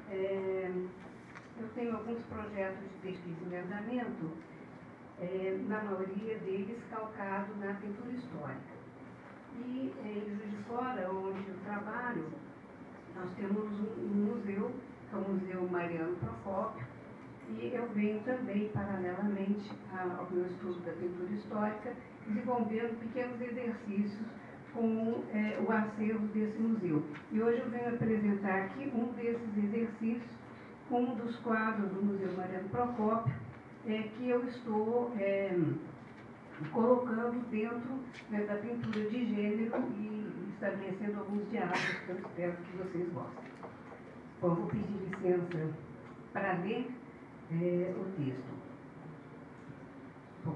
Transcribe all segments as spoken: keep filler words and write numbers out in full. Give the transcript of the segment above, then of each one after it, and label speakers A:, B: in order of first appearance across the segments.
A: É, eu tenho alguns projetos de pesquisa em andamento, é, na maioria deles calcado na pintura histórica. E é, em Juiz de Fora, onde eu trabalho, nós temos um, um museu, que é o Museu Mariano Procópio, e eu venho também, paralelamente ao meu estudo da pintura histórica, desenvolvendo pequenos exercícios com é, o acervo desse museu. E hoje eu venho apresentar aqui um desses exercícios, um dos quadros do Museu Mariano Procópio, é, que eu estou é, colocando dentro, né, da pintura de gênero e estabelecendo alguns diálogos que eu espero que vocês gostem. Bom, vou pedir licença para ler é, o texto. Bom,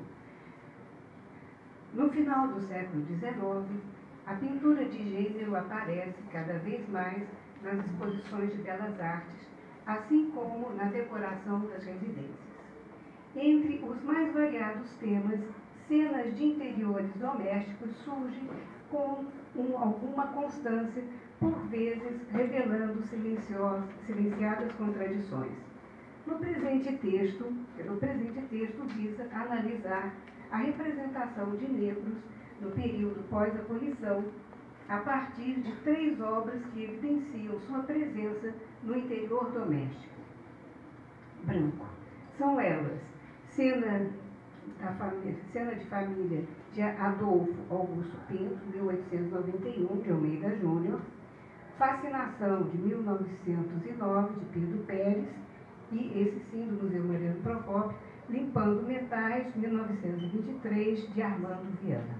A: no final do século dezenove, a pintura de gênero aparece cada vez mais nas exposições de belas artes, assim como na decoração das residências. Entre os mais variados temas, cenas de interiores domésticos surgem com um, alguma constância, por vezes revelando silenciadas contradições. No presente texto, o presente texto visa analisar a representação de negros no período pós-abolição, a partir de três obras que evidenciam sua presença no interior doméstico branco. São elas Cena, da família, Cena de Família de Adolfo Augusto Pinto, mil oitocentos e noventa e um, de Almeida Júnior, Fascinação, de mil novecentos e nove, de Pedro Pérez, e esse sim, do Museu Mariano Procópio, Limpando Metais, mil novecentos e vinte e três, de Armando Viana.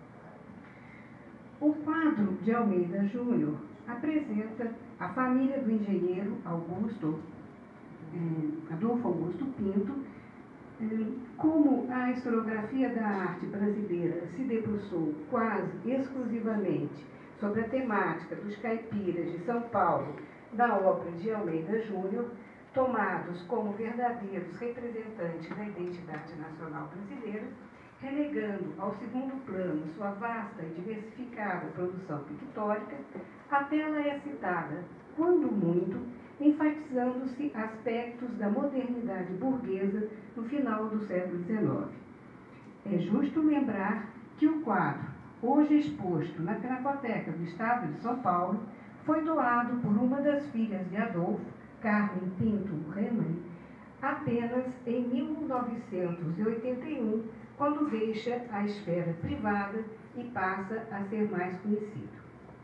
A: O quadro de Almeida Júnior apresenta a família do engenheiro Augusto, eh, Adolfo Augusto Pinto. eh, como a historiografia da arte brasileira se debruçou quase exclusivamente sobre a temática dos caipiras de São Paulo da obra de Almeida Júnior, tomados como verdadeiros representantes da identidade nacional brasileira, relegando ao segundo plano sua vasta e diversificada produção pictórica, a tela é citada, quando muito, enfatizando-se aspectos da modernidade burguesa no final do século dezenove. É justo lembrar que o quadro, hoje exposto na Pinacoteca do Estado de São Paulo, foi doado por uma das filhas de Adolfo, Carmen Pinto Renan, apenas em mil novecentos e oitenta e um, quando deixa a esfera privada e passa a ser mais conhecido.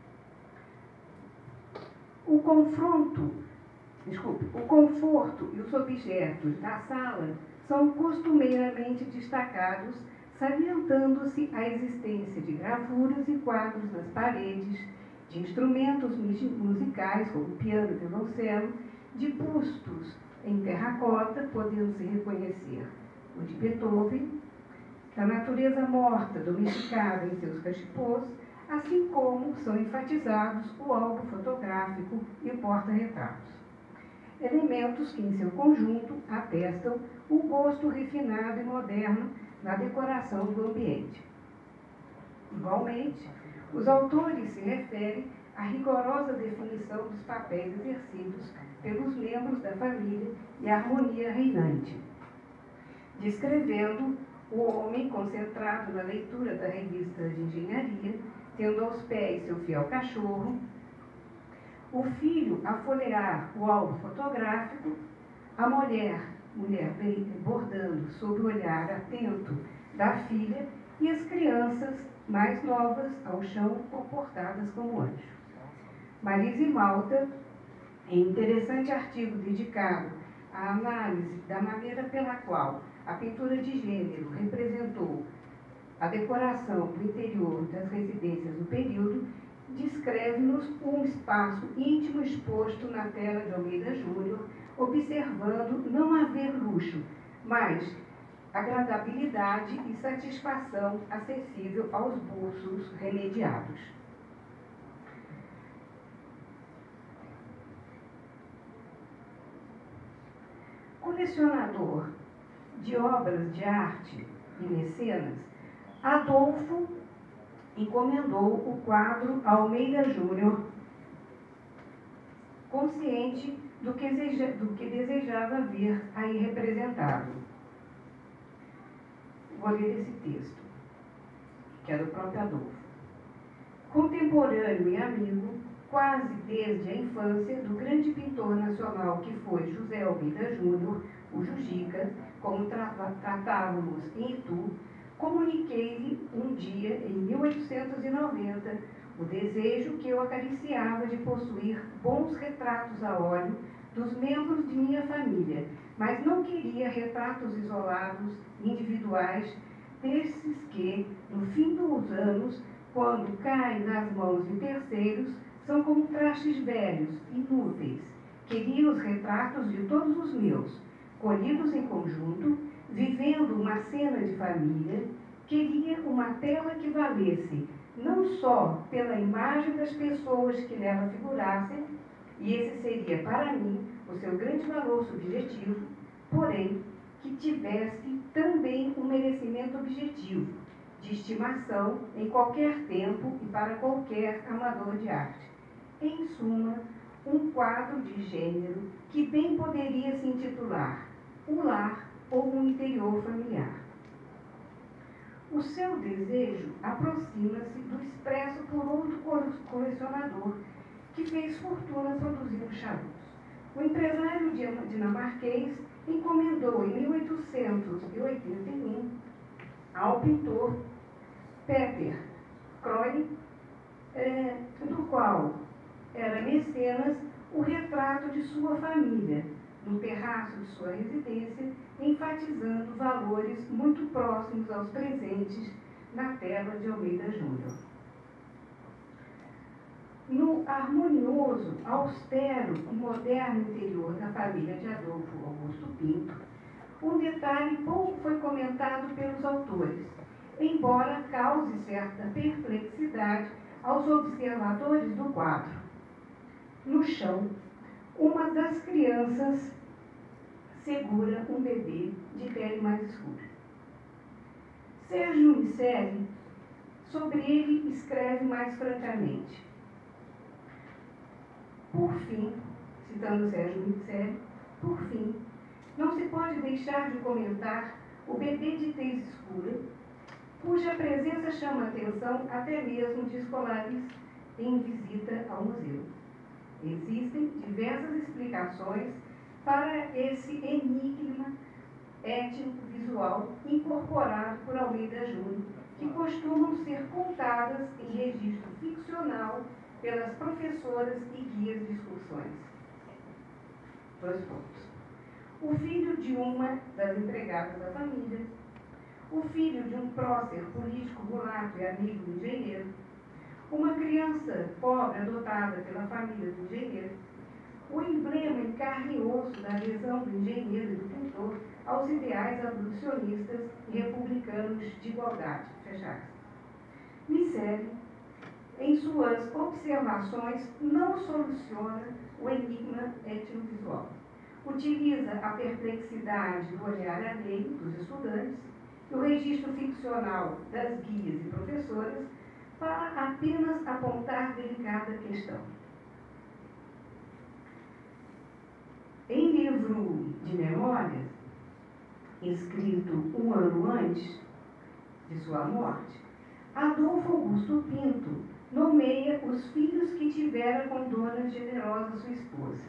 A: O confronto, desculpe, o conforto e os objetos da sala são costumeiramente destacados, salientando-se a existência de gravuras e quadros nas paredes, de instrumentos musicais, como piano e violoncelo, de bustos em terracota, podendo-se reconhecer o de Beethoven, da natureza morta, domesticada em seus cachepôs, assim como são enfatizados o álbum fotográfico e o porta-retratos. Elementos que, em seu conjunto, atestam o gosto refinado e moderno na decoração do ambiente. Igualmente, os autores se referem à rigorosa definição dos papéis exercidos pelos membros da família e a harmonia reinante, descrevendo o homem concentrado na leitura da revista de engenharia, tendo aos pés seu fiel cachorro, o filho a folhear o álbum fotográfico, a mulher, mulher bordando sob o olhar atento da filha e as crianças mais novas ao chão comportadas como anjo. Marise Malta, em interessante artigo dedicado à análise da maneira pela qual a pintura de gênero representou a decoração do interior das residências do período, descreve-nos um espaço íntimo exposto na tela de Almeida Júnior, observando não haver luxo, mas agradabilidade e satisfação acessível aos bolsos remediados. Colecionador de obras de arte e mecenas, Adolfo encomendou o quadro a Almeida Júnior, consciente do que, deseja, do que desejava ver aí representado. Vou ler esse texto, que é do próprio Adolfo. Contemporâneo e amigo, quase desde a infância, do grande pintor nacional que foi José Almeida Júnior, o Jujica, como tra- tratávamos em Itu, comuniquei-lhe um dia, em mil oitocentos e noventa, o desejo que eu acariciava de possuir bons retratos a óleo dos membros de minha família, mas não queria retratos isolados, individuais, desses que, no fim dos anos, quando caem nas mãos de terceiros, são como trastes velhos, inúteis. Queria os retratos de todos os meus, colhidos em conjunto, vivendo uma cena de família. Queria uma tela que valesse, não só pela imagem das pessoas que nela figurassem, e esse seria, para mim, o seu grande valor subjetivo, porém, que tivesse também um merecimento objetivo, de estimação em qualquer tempo e para qualquer amador de arte. Em suma, um quadro de gênero que bem poderia se intitular O Lar ou um Interior Familiar. O seu desejo aproxima-se do expresso por outro colecionador que fez fortuna produzindo charutos. O empresário dinamarquês encomendou em mil oitocentos e oitenta e um ao pintor Peter Croy, eh, do qual era mecenas, o retrato de sua família, no terraço de sua residência, enfatizando valores muito próximos aos presentes na tela de Almeida Júnior. No harmonioso, austero e moderno interior da família de Adolfo Augusto Pinto, um detalhe pouco foi comentado pelos autores, embora cause certa perplexidade aos observadores do quadro. No chão, uma das crianças segura um bebê de pele mais escura. Sérgio Miceli, sobre ele, escreve mais francamente. Por fim, citando Sérgio Miceli, por fim, não se pode deixar de comentar o bebê de tez escura, cuja presença chama a atenção até mesmo de escolares em visita ao museu. Existem diversas explicações para esse enigma étnico-visual incorporado por Almeida Júnior, que costumam ser contadas em registro ficcional pelas professoras e guias de excursões. Dois pontos. O filho de uma das empregadas da família, o filho de um prócer político mulato e amigo do engenheiro, uma criança pobre adotada pela família do engenheiro, o emblema em carne e osso da adesão do engenheiro e do pintor aos ideais abolicionistas e republicanos de igualdade. Fechar. Miceli, em suas observações, não soluciona o enigma etnovisual. Utiliza a perplexidade do olhar alheio dos estudantes e o registro ficcional das guias e professoras para apenas apontar delicada questão. Em livro de memórias, escrito um ano antes de sua morte, Adolfo Augusto Pinto nomeia os filhos que tivera com Dona Generosa, sua esposa.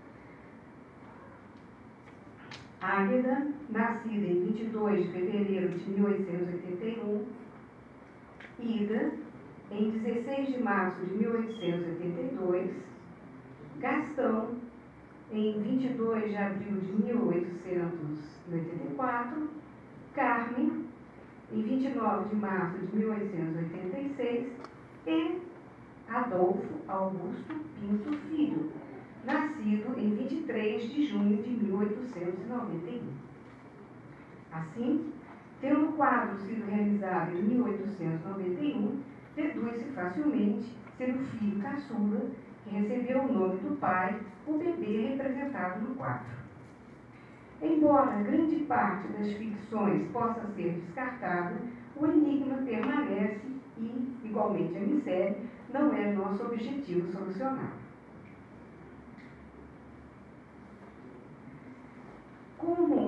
A: Águeda, nascida em vinte e dois de fevereiro de mil oitocentos e oitenta e um, Ida, em dezesseis de março de mil oitocentos e oitenta e dois, Gastão, em vinte e dois de abril de mil oitocentos e oitenta e quatro, Carmen, em vinte e nove de março de mil oitocentos e oitenta e seis, e Adolfo Augusto Pinto Filho, nascido em vinte e três de junho de mil oitocentos e noventa e um. Assim, tendo o quadro sido realizado em mil oitocentos e noventa e um, deduz-se facilmente ser o filho caçula que recebeu o nome do pai, o bebê representado no quadro. Embora grande parte das ficções possa ser descartada, o enigma permanece e, igualmente a Miceli, não é nosso objetivo solucionar.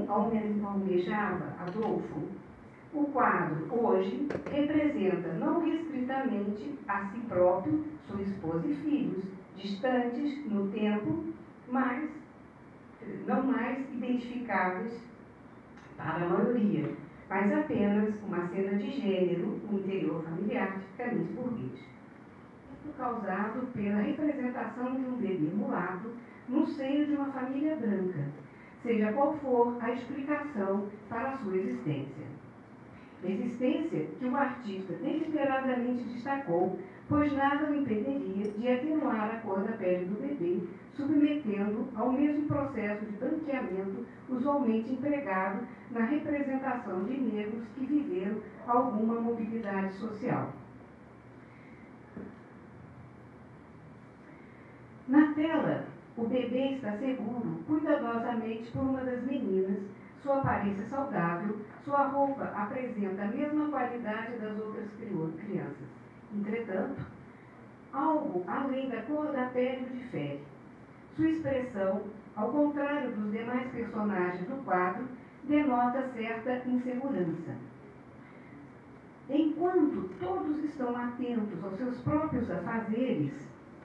A: almejava Adolfo, o quadro hoje representa não restritamente a si próprio, sua esposa e filhos, distantes no tempo, mas não mais identificáveis para a maioria, mas apenas uma cena de gênero, um interior familiar tipicamente burguês. Isso causado pela representação de um bebê mulato no seio de uma família branca, seja qual for a explicação para a sua existência. Existência que o artista deliberadamente destacou, pois nada o impediria de atenuar a cor da pele do bebê, submetendo ao mesmo processo de branqueamento usualmente empregado na representação de negros que viveram alguma mobilidade social. Na tela, o bebê está seguro cuidadosamente por uma das meninas, sua aparência saudável, sua roupa apresenta a mesma qualidade das outras crianças. Entretanto, algo além da cor da pele o difere. Sua expressão, ao contrário dos demais personagens do quadro, denota certa insegurança. Enquanto todos estão atentos aos seus próprios afazeres,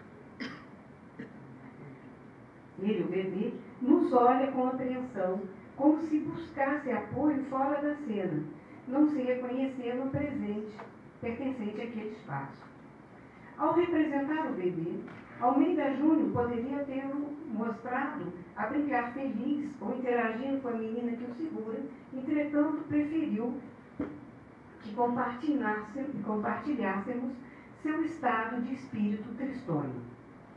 A: ele, o bebê, nos olha com apreensão, como se buscasse apoio fora da cena, não se reconhecer no presente, pertencente àquele espaço. Ao representar o bebê, Almeida Júnior poderia tê-lo mostrado a brincar feliz ou interagindo com a menina que o segura, entretanto preferiu que compartilhássemos seu estado de espírito tristonho.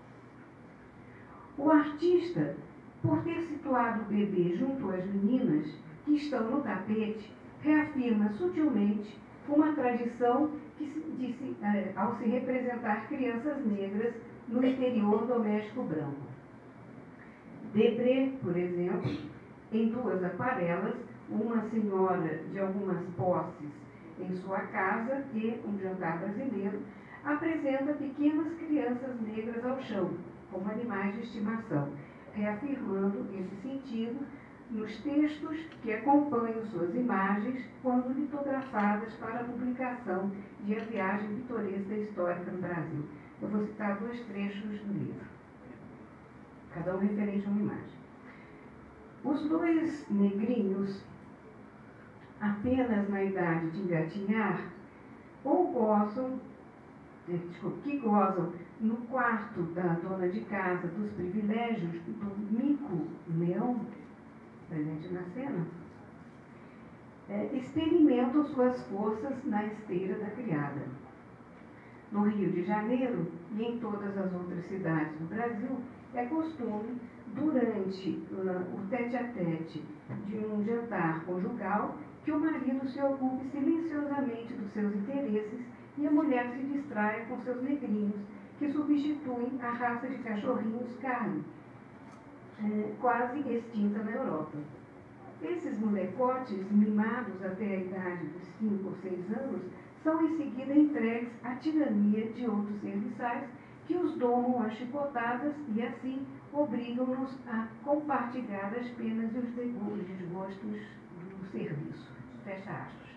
A: O artista, por ter situado o bebê junto às meninas que estão no tapete, reafirma sutilmente uma tradição que se, de se, eh, ao se representar crianças negras no interior doméstico branco. Debré, por exemplo, em duas aquarelas, uma senhora de algumas posses em sua casa e um jantar brasileiro, apresenta pequenas crianças negras ao chão, como animais de estimação, reafirmando esse sentido nos textos que acompanham suas imagens quando litografadas para a publicação de A Viagem Pitoresca e Histórica no Brasil. Eu vou citar dois trechos do livro, cada um referente a uma imagem. Os dois negrinhos, apenas na idade de engatinhar, ou gozam, desculpa, que gozam no quarto da dona de casa dos privilégios do mico-leão, presente na cena, é, experimentam suas forças na esteira da criada. No Rio de Janeiro e em todas as outras cidades do Brasil, é costume, durante uh, o tete-a-tete de um jantar conjugal, que o marido se ocupe silenciosamente dos seus interesses e a mulher se distraia com seus negrinhos, que substituem a raça de cachorrinhos carne, é, quase extinta na Europa. Esses molecotes, mimados até a idade dos cinco ou seis anos, são em seguida entregues à tirania de outros serviçais que os domam a chicotadas e assim obrigam-nos a compartilhar as penas e os desgostos do serviço. Fecha aspas.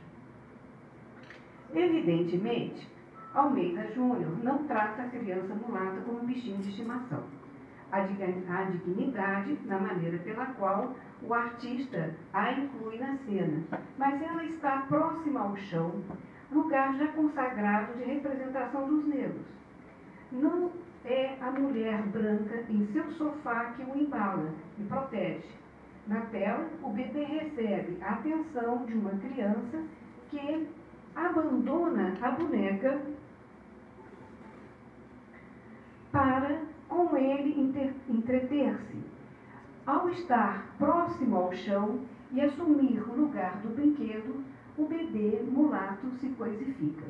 A: Evidentemente, Almeida Júnior não trata a criança mulata como um bichinho de estimação. A dignidade na maneira pela qual o artista a inclui na cena, mas ela está próxima ao chão, lugar já consagrado de representação dos negros. Não é a mulher branca em seu sofá que o embala e protege. Na tela, o bebê recebe a atenção de uma criança que abandona a boneca para com ele entreter-se. Ao estar próximo ao chão e assumir o lugar do brinquedo, o bebê mulato se coisifica.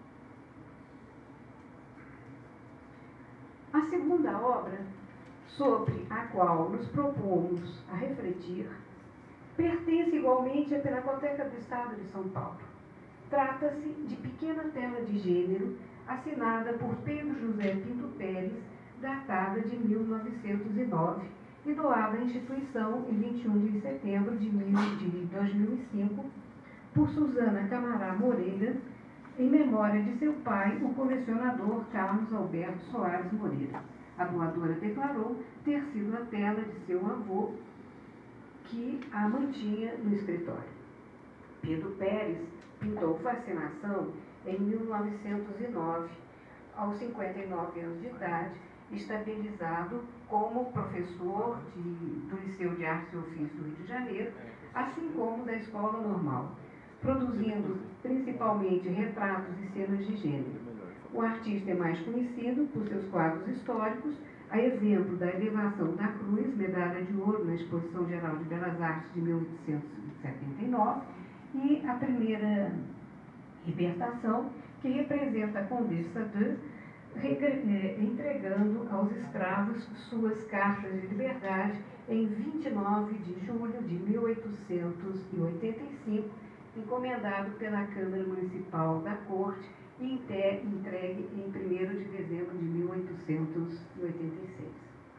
A: A segunda obra, sobre a qual nos propomos a refletir, pertence igualmente à Pinacoteca do Estado de São Paulo. Trata-se de pequena tela de gênero, assinada por Pedro José Pinto Pérez, datada de mil novecentos e nove, e doado à instituição em vinte e um de setembro de dois mil e cinco por Suzana Camará Moreira, em memória de seu pai, o colecionador Carlos Alberto Soares Moreira. A doadora declarou ter sido a tela de seu avô que a mantinha no escritório. Pedro Pérez pintou Fascinação em mil novecentos e nove, aos cinquenta e nove anos de idade, estabilizado como professor de, do Liceu de Artes e Ofícios do Rio de Janeiro, assim como da Escola Normal, produzindo principalmente retratos e cenas de gênero. O artista é mais conhecido por seus quadros históricos, a exemplo da elevação da Cruz, medalha de ouro na Exposição Geral de Belas Artes de mil oitocentos e setenta e nove, e a primeira libertação, que representa a Condessa de entregando aos escravos suas cartas de liberdade em vinte e nove de julho de mil oitocentos e oitenta e cinco, encomendado pela Câmara Municipal da Corte e entregue em primeiro de dezembro de mil oitocentos e oitenta e seis.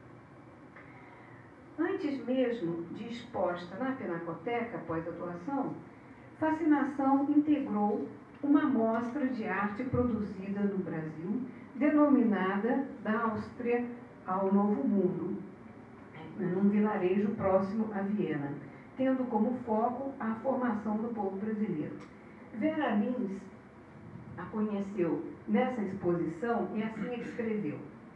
A: Antes mesmo de exposta na Pinacoteca, após a doação, Fascinação integrou uma mostra de arte produzida no Brasil, denominada Da Áustria ao Novo Mundo, num vilarejo próximo a Viena, tendo como foco a formação do povo brasileiro. Vera Lins a conheceu nessa exposição e assim ele escreveu.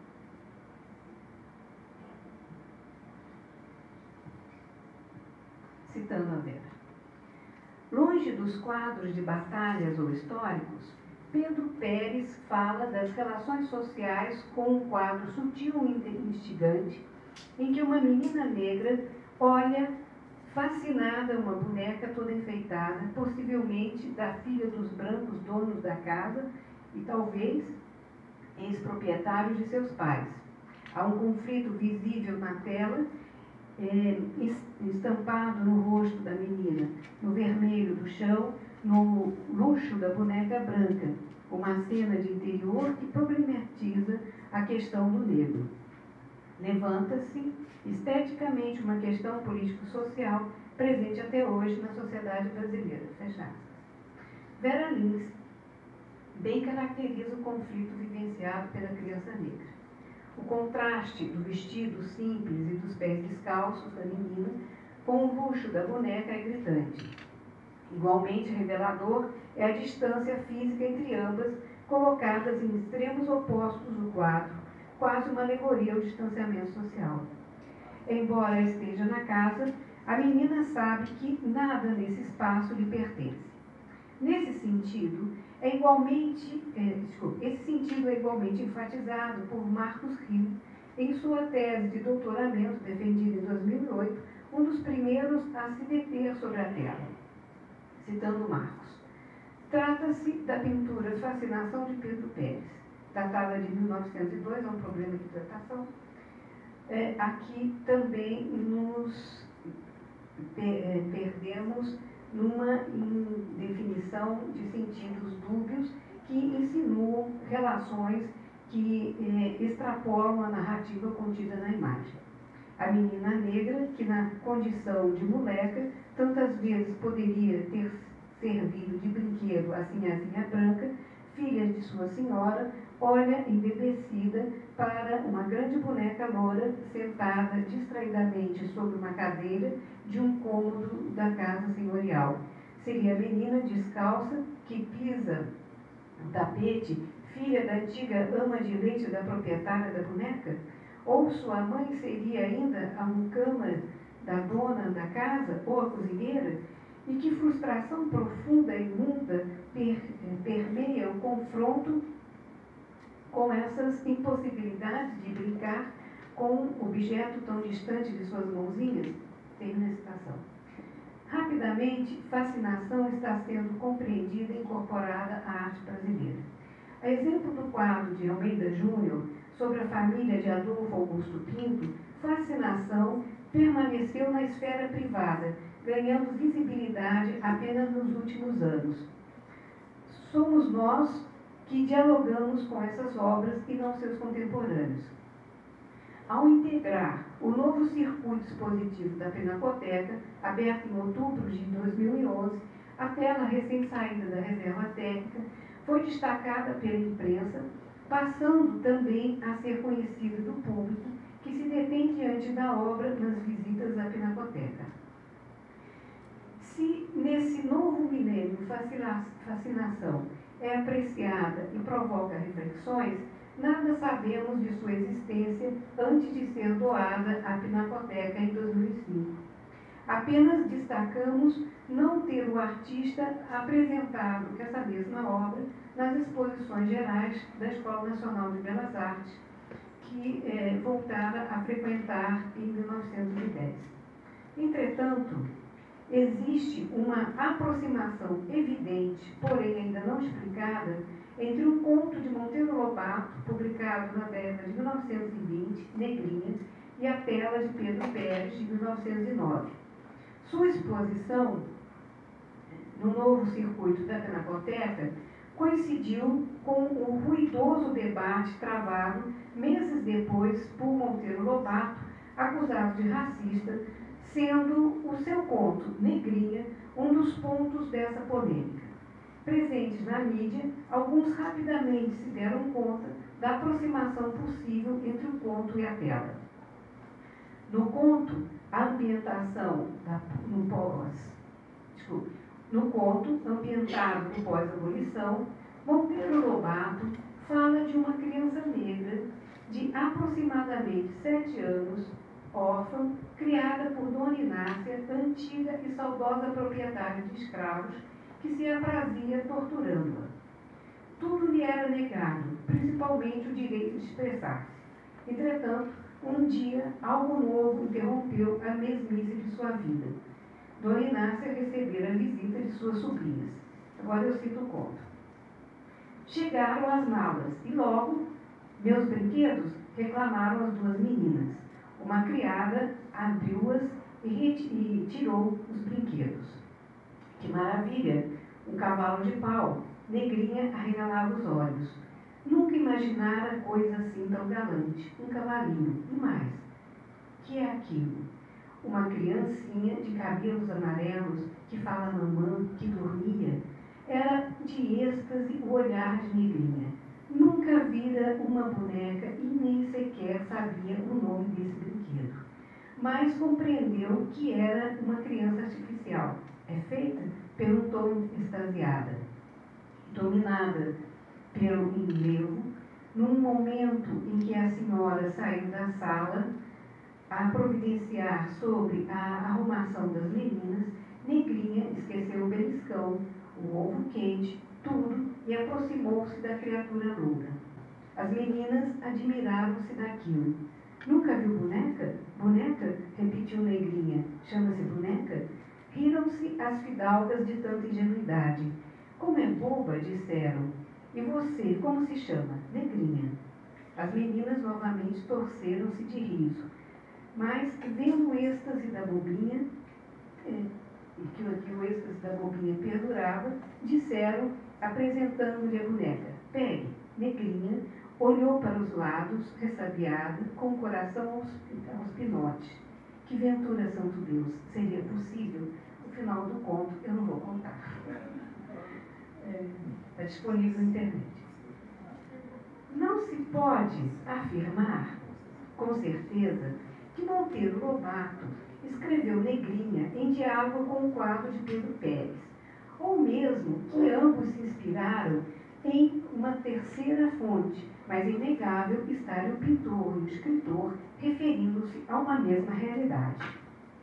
A: Citando a Vera. Longe dos quadros de batalhas ou históricos, Pedro Pérez fala das relações sociais com um quadro sutil e instigante, em que uma menina negra olha fascinada uma boneca toda enfeitada, possivelmente da filha dos brancos donos da casa e talvez ex-proprietários de seus pais. Há um conflito visível na tela, É, estampado no rosto da menina, no vermelho do chão, no luxo da boneca branca, uma cena de interior que problematiza a questão do negro. Levanta-se esteticamente uma questão político-social presente até hoje na sociedade brasileira. Fecha aspas. Vera Lins bem caracteriza o conflito vivenciado pela criança negra. O contraste do vestido simples e dos pés descalços da menina com o luxo da boneca é gritante. Igualmente revelador é a distância física entre ambas, colocadas em extremos opostos no quadro, quase uma alegoria ao distanciamento social. Embora esteja na casa, a menina sabe que nada nesse espaço lhe pertence. Nesse sentido, é igualmente, é, desculpa, esse sentido é igualmente enfatizado por Marcos Rio em sua tese de doutoramento, defendida em dois mil e oito, um dos primeiros a se deter sobre a tela. Citando Marcos, trata-se da pintura Fascinação de Pedro Pérez, datada de mil novecentos e dois, é um problema de datação. É, aqui também nos é, perdemos numa definição de sentidos dúbios que insinuam relações que eh, extrapolam a narrativa contida na imagem. A menina negra, que na condição de moleca, tantas vezes poderia ter servido de brinquedo à sinhazinha branca, filha de sua senhora, olha embebecida para uma grande boneca loura sentada distraidamente sobre uma cadeira de um cômodo da casa senhorial. Seria a menina descalça que pisa o tapete, filha da antiga ama de leite da proprietária da boneca? Ou sua mãe seria ainda a mucama da dona da casa ou a cozinheira? E que frustração profunda e imunda per, permeia o confronto com essas impossibilidades de brincar com um objeto tão distante de suas mãozinhas? Termina a citação. Rapidamente, Fascinação está sendo compreendida e incorporada à arte brasileira. A exemplo do quadro de Almeida Júnior sobre a família de Adolfo Augusto Pinto, Fascinação permaneceu na esfera privada, ganhando visibilidade apenas nos últimos anos. Somos nós que dialogamos com essas obras e não seus contemporâneos. Ao integrar o novo circuito expositivo da Pinacoteca, aberto em outubro de dois mil e onze, a tela recém-saída da reserva técnica, foi destacada pela imprensa, passando também a ser conhecida do público que se detém diante da obra nas visitas à Pinacoteca. Se nesse novo milênio fascinação é apreciada e provoca reflexões, nada sabemos de sua existência antes de ser doada à Pinacoteca em dois mil e cinco. Apenas destacamos não ter o artista apresentado essa mesma obra nas exposições gerais da Escola Nacional de Belas Artes, que é, voltara a frequentar em mil novecentos e dez. Entretanto, existe uma aproximação evidente, porém ainda não explicada, entre o conto de Monteiro Lobato, publicado na década de mil novecentos e vinte, Negrinha, e a tela de Pedro Pérez, de mil novecentos e nove. Sua exposição no novo circuito da Pinacoteca coincidiu com o ruidoso debate travado meses depois por Monteiro Lobato, acusado de racista, sendo o seu conto, Negrinha, um dos pontos dessa polêmica. Presentes na mídia, alguns rapidamente se deram conta da aproximação possível entre o conto e a tela. No conto, a ambientação da, no pós, desculpe, no conto, ambientado no pós-abolição, Monteiro Lobato fala de uma criança negra de aproximadamente sete anos, órfã, criada por Dona Inácia, antiga e saudosa proprietária de escravos, que se aprazia torturando-a. Tudo lhe era negado, principalmente o direito de expressar-se. Entretanto, um dia, algo novo interrompeu a mesmice de sua vida. Dona Inácia recebera a visita de suas sobrinhas. Agora eu cito o conto. Chegaram as malas e logo, meus brinquedos, reclamaram as duas meninas. Uma criada abriu-as e, e tirou os brinquedos. Que maravilha! Um cavalo de pau. Negrinha arregalava os olhos. Nunca imaginara coisa assim tão galante. Um cavalinho. E mais? Que é aquilo? Uma criancinha de cabelos amarelos que fala mamã, que dormia. Era de êxtase o olhar de Negrinha. Nunca vira uma boneca e nem sequer sabia o nome desse brinquedo. Mas compreendeu que era uma criança artificial. É feita? Perguntou extasiada. Dominada pelo enlevo, num momento em que a senhora saiu da sala a providenciar sobre a arrumação das meninas, Negrinha esqueceu o beliscão, o ovo quente, tudo, e aproximou-se da criatura loura. As meninas admiraram-se daquilo. Nunca viu boneca? Boneca? Repetiu Negrinha. Chama-se boneca? Riram-se as fidalgas de tanta ingenuidade. Como é boba, disseram. E você, como se chama? Negrinha. As meninas novamente torceram-se de riso. Mas, vendo o êxtase da bobinha, é, e que, que o êxtase da bobinha perdurava, disseram, apresentando-lhe a boneca. Pegue. Negrinha olhou para os lados, ressabiada, com o coração aos, aos pinotes. Que ventura, santo Deus, seria possível? No final do conto, eu não vou contar. Está é, disponível na internet. Não se pode afirmar, com certeza, que Monteiro Lobato escreveu Negrinha em diálogo com o quadro de Pedro Pérez, ou mesmo que ambos se inspiraram em uma terceira fonte, mas é inegável estar o pintor e o escritor referindo-se a uma mesma realidade.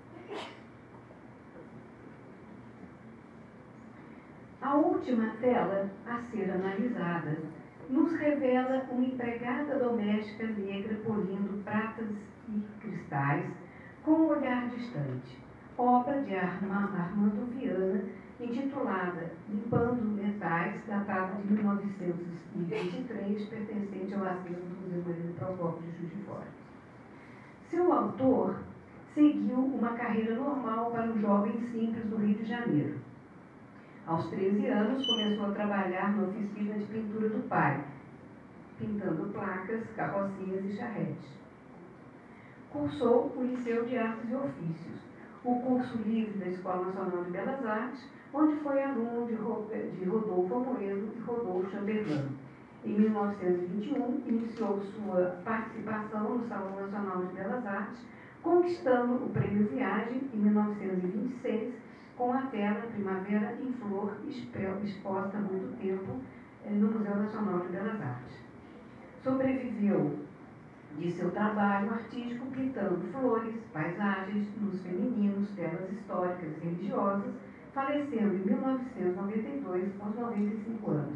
A: A última tela a ser analisada nos revela uma empregada doméstica negra polindo pratas e cristais com um olhar distante, obra de Armando Viana, intitulada Limpando Metais, datada de mil novecentos e vinte e três, pertencente ao acervo do Museu Maria Procópio de Juiz de Fora. Seu autor seguiu uma carreira normal para um jovem simples do Rio de Janeiro. Aos treze anos, começou a trabalhar na oficina de pintura do pai, pintando placas, carrocinhas e charretes. Cursou o Liceu de Artes e Ofícios, o curso livre da Escola Nacional de Belas Artes, onde foi aluno de Rodolfo Amoedo e Rodolfo Chamberlain. Em mil novecentos e vinte e um, iniciou sua participação no Salão Nacional de Belas Artes, conquistando o Prêmio Viagem em mil novecentos e vinte e seis, com a tela Primavera em Flor, exposta há muito tempo no Museu Nacional de Belas Artes. Sobreviveu de seu trabalho artístico pintando flores, paisagens, nus femininos, telas históricas e religiosas, falecendo em mil novecentos e noventa e dois, aos noventa e cinco anos.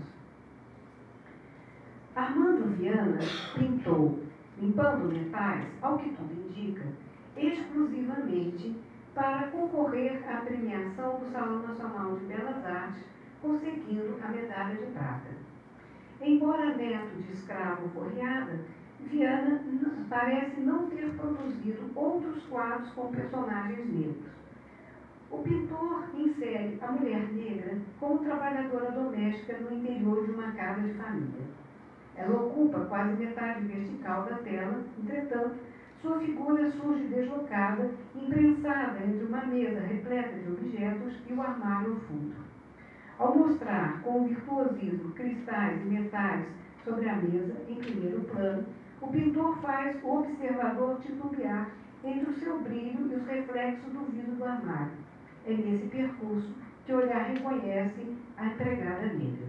A: Armando Viana pintou, limpando metais, ao que tudo indica, exclusivamente para concorrer à premiação do Salão Nacional de Belas Artes, conseguindo a medalha de prata. Embora neto de escravo forreada, Viana parece não ter produzido outros quadros com personagens negros. O pintor insere a mulher negra como trabalhadora doméstica no interior de uma casa de família. Ela ocupa quase metade vertical da tela, entretanto, sua figura surge deslocada, imprensada entre uma mesa repleta de objetos e o armário ao fundo. Ao mostrar com virtuosismo cristais e metais sobre a mesa, em primeiro plano, o pintor faz o observador titubear entre o seu brilho e os reflexos do vidro do armário. É nesse percurso que o olhar reconhece a empregada negra.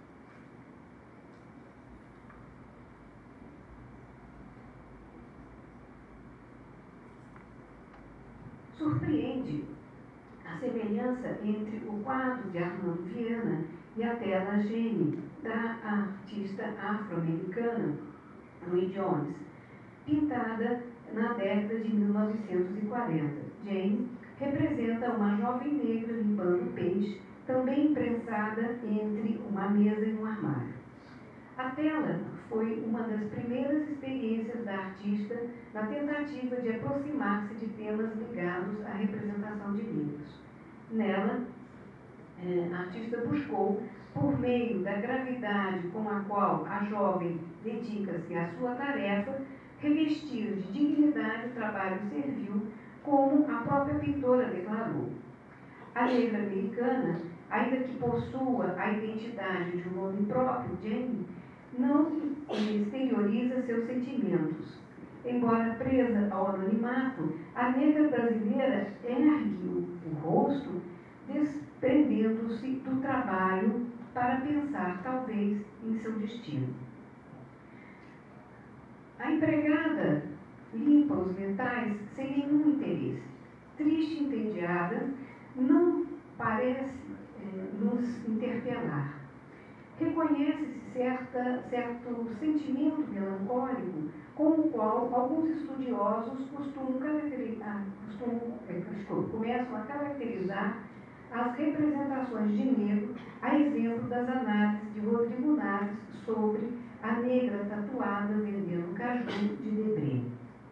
A: Surpreende a semelhança entre o quadro de Armando Viana e a tela Gênie, da artista afro-americana Louis Jones, pintada na década de mil novecentos e quarenta. Jane representa uma jovem negra limpando peixe, também imprensada entre uma mesa e um armário. A tela foi uma das primeiras experiências da artista na tentativa de aproximar-se de temas ligados à representação de negros. Nela, a artista buscou, por meio da gravidade com a qual a jovem dedica-se à sua tarefa, revestir de dignidade o trabalho servil, como a própria pintora declarou. A negra americana, ainda que possua a identidade de um nome próprio, Jane, não exterioriza seus sentimentos. Embora presa ao anonimato, a negra brasileira ergue o rosto, desprendendo-se do trabalho para pensar, talvez, em seu destino. A empregada limpa os metais sem nenhum interesse. Triste e entediada, não parece eh, nos interpelar. Reconhece-se certa, certo sentimento melancólico com o qual alguns estudiosos costumam caracterizar, costumam, começam a caracterizar as representações de negro, a exemplo das análises de Rodrigo Naves sobre a negra tatuada vendendo caju de Debré.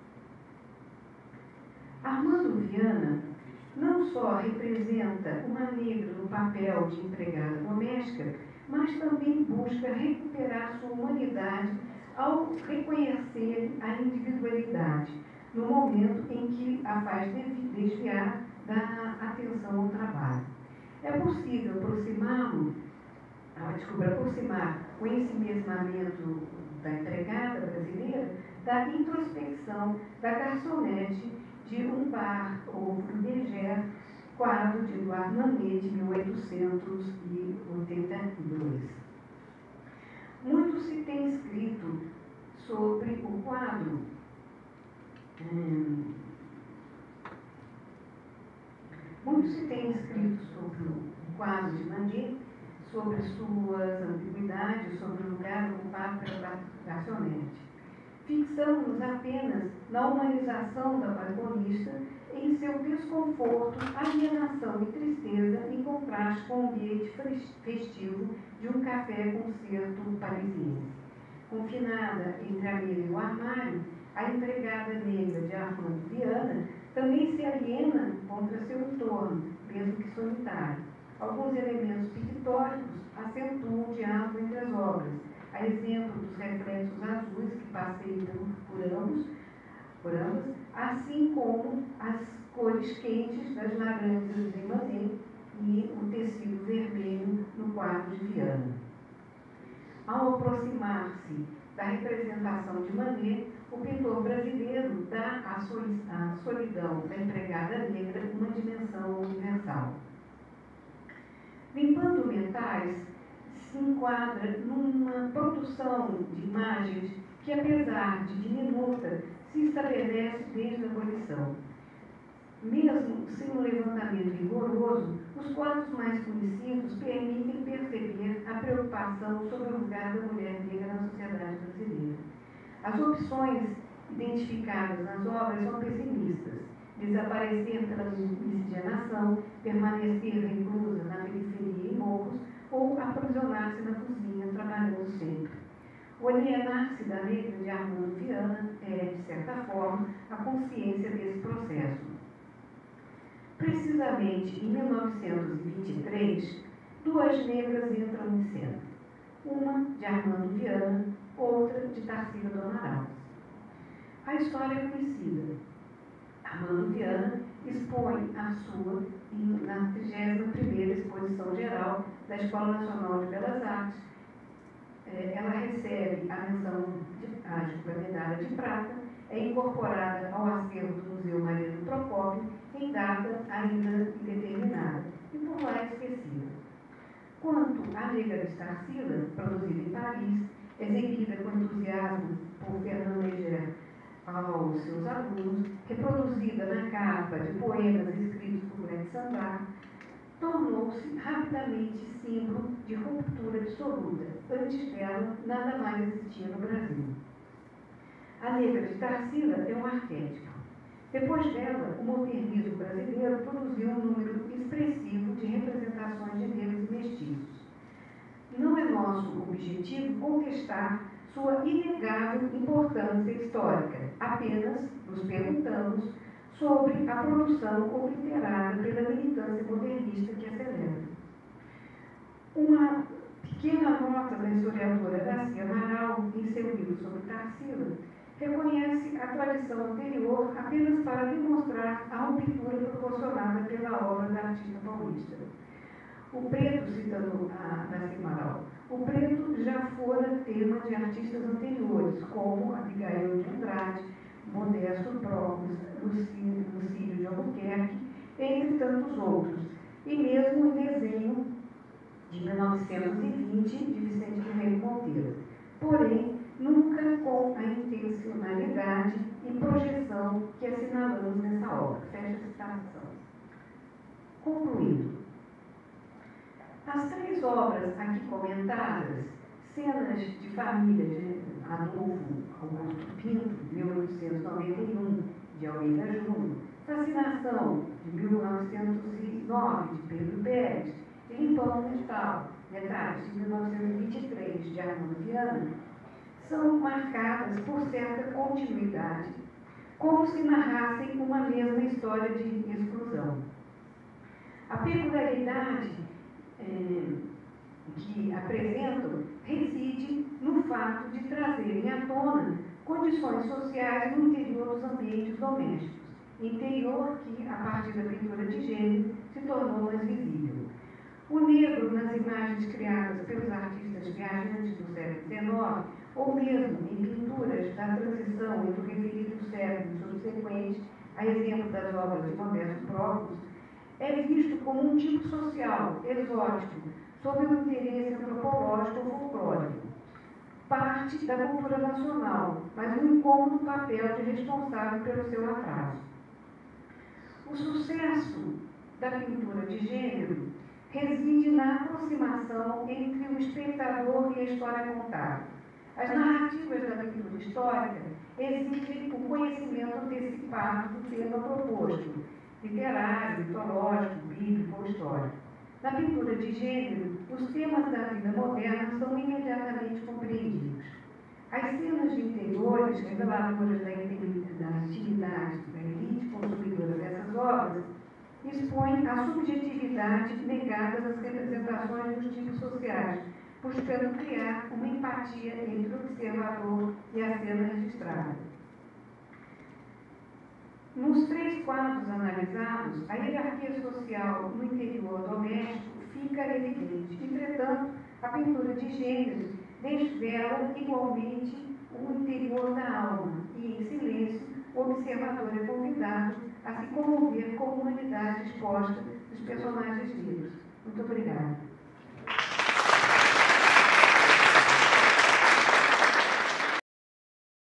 A: Armando Viana não só representa uma negra no papel de empregada doméstica, mas também busca recuperar sua humanidade ao reconhecer a individualidade, no momento em que a faz desviar da atenção ao trabalho. É possível aproximá-lo, ah, desculpa, aproximar o ensimesmamento da empregada brasileira da introspecção da garçonete de um bar ou Berger, quadro de Eduardo Manet, de mil oitocentos e oitenta e dois. Muito se tem escrito sobre o quadro. Hum, muito se tem escrito sobre o quadro de Manet, sobre suas ambiguidades, sobre o lugar ocupado pela garçonete. Fixamos-nos apenas na humanização da balconista, em seu desconforto, alienação e tristeza, em contraste com o ambiente festivo de um café concerto parisiense. Confinada entre a mesa e o armário, a empregada negra de Armando Viana também se aliena contra seu entorno, mesmo que solitário. Alguns elementos pictóricos acentuam o diálogo entre as obras, a exemplo dos reflexos azuis que passeiam por ambos, por ambas, assim como as cores quentes das laranjas em Manet e o tecido vermelho no quadro de Viana. Ao aproximar-se da representação de Manet, o pintor brasileiro dá à solidão da empregada negra uma dimensão universal. Limpando Mentais se enquadra numa produção de imagens que, apesar de diminuta, se estabelece desde a abolição. Mesmo sem um levantamento rigoroso, os quadros mais conhecidos permitem perceber a preocupação sobre o lugar da mulher negra na sociedade brasileira. As opções identificadas nas obras são pessimistas: desaparecer pela miscigenação, permanecer reclusa na periferia e morros, ou aprisionar-se na cozinha, trabalhando sempre. O alienar-se da letra de Armando Viana é, de certa forma, a consciência desse processo. Precisamente em mil novecentos e vinte e três, duas negras entram em cena. Uma de Armando Viana, outra de Tarsila do Amaral. A história é conhecida. Armando Viana expõe a sua na trigésima primeira Exposição Geral da Escola Nacional de Belas Artes. Ela recebe a menção de a medalha de prata, é incorporada ao acervo do Museu Mariano Procópio em data ainda indeterminada e por lá esquecida. Quanto à Negra de Tarsila, produzida em Paris, exibida com entusiasmo por Fernand Léger aos seus alunos, reproduzida na capa de poemas escritos por Greg Sandar, tornou-se rapidamente símbolo de ruptura absoluta. Antes dela, nada mais existia no Brasil. A Negra de Tarsila é um arquétipo. Depois dela, o modernismo brasileiro produziu um número expressivo de representações de negros e mestiços. Não é nosso objetivo contestar sua inegável importância histórica, apenas nos perguntamos sobre a produção obliterada pela militância modernista que a celebra. Uma pequena nota da historiadora Garcia Amaral, em seu livro sobre Tarsila, reconhece a tradição anterior apenas para demonstrar a ruptura proporcionada pela obra da artista paulista. O preto, citando a Garcia Amaral, o preto já fora tema de artistas anteriores, como Abigail de Andrade, Modesto Próprios, Lucílio de Albuquerque, entre tantos outros, e mesmo o desenho de mil novecentos e vinte de Vicente Guerreiro Monteiro. Porém, nunca com a intencionalidade e projeção que assinalamos nessa obra. Fecha a citação. Concluindo, as três obras aqui comentadas, Cenas de Família de Adolfo Augusto Pinto, mil oitocentos e noventa e um, de Almeida Júnior, Fascinação, de mil novecentos e nove, de Pedro Pérez, e Limpando Mental, Detalhes, de mil novecentos e vinte e três, de Armando Viana, são marcadas por certa continuidade, como se narrassem uma mesma história de exclusão. A peculiaridade eh, que apresentam reside no fato de trazerem à tona condições sociais no interior dos ambientes domésticos, interior que, a partir da pintura de gênero, se tornou mais visível. O negro, nas imagens criadas pelos artistas viajantes do século dezenove, ou mesmo em pinturas da transição entre o referido século subsequente, a exemplo das obras de Modesto Próprios, é visto como um tipo social, exótico, sob o interesse antropológico ou folclórico, parte da cultura nacional, mas um incômodo papel de responsável pelo seu atraso. O sucesso da pintura de gênero reside na aproximação entre o espectador e a história contada. As narrativas da pintura histórica exigem o conhecimento antecipado do tema proposto, literário, mitológico, bíblico ou histórico. Na pintura de gênero, os temas da vida moderna são imediatamente compreendidos. As cenas de interiores, reveladoras da intimidade da elite consumidora dessas obras, expõem a subjetividade negada das representações dos tipos sociais, buscando criar uma empatia entre o observador e a cena registrada. Nos três quadros analisados, a hierarquia social no interior doméstico fica evidente. Entretanto, a pintura de gêneros desvela igualmente o interior da alma e, em silêncio, o observador é convidado a se comover com a humanidade exposta dos personagens vivos.